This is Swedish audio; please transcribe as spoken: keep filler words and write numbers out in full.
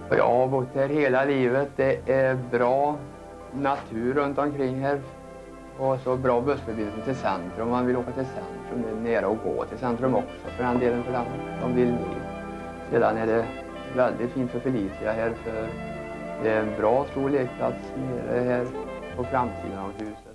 Jag har bott här hela livet. Det är bra natur runt omkring här. Och så bra bussförbindelse till centrum. Man vill åka till centrum. Det är nära att gå till centrum också för den delen för den som vill ner. Sedan är det väldigt fint för Felicia här för det är en bra stor lekplats nere här på framsidan av huset.